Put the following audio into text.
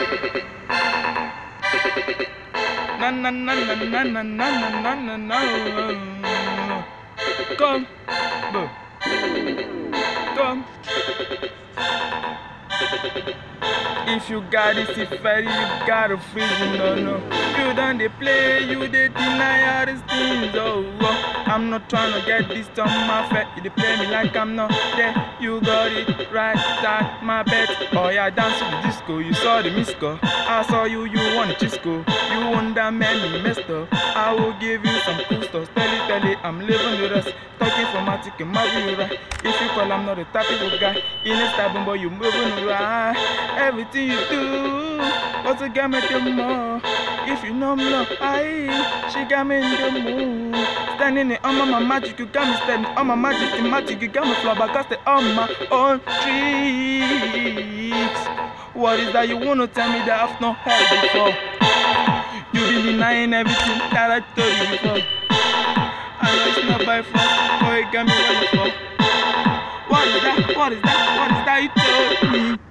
Na na na na na na na na na. Come, come. If you got this fire, you gotta freeze, no. You done they play, you they deny all these things, oh. I'm not trying to get this on my face. You play me like I'm not there. You got it right at my bed. Oh yeah, dance to the disco. You saw the misco. I saw you want Chisco. You want that man, you messed up. I will give you some cool stuff. Tell it, I'm living the rest. Talking for my ticket, my view right. If you call, I'm not the type of guy. In a stable, boy, you moving right. Everything you do, what's a game at the more? If you know me, no, she got me in the mood. Standing on my magic, you got me standing on my magic, you got me flabbergasted on my own tricks. What is that you wanna tell me that I've not heard before? You been denying everything that I told you before. I know it's not by fault, but it got me running for. What is that you told me?